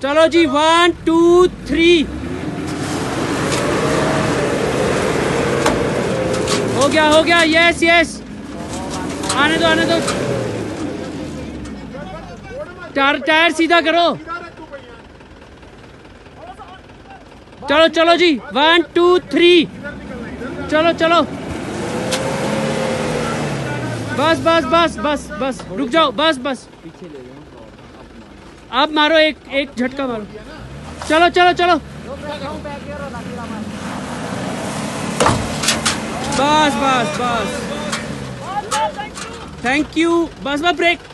चलो जी 1 2 3 हो गया यस यस आने दो टायर सीधा करो चलो जी 1 2 3 चलो बस रुक जाओ बस पीछे ले जाओ आप मारो एक झटका मारो चलो बस थैंक यू बस ब्रेक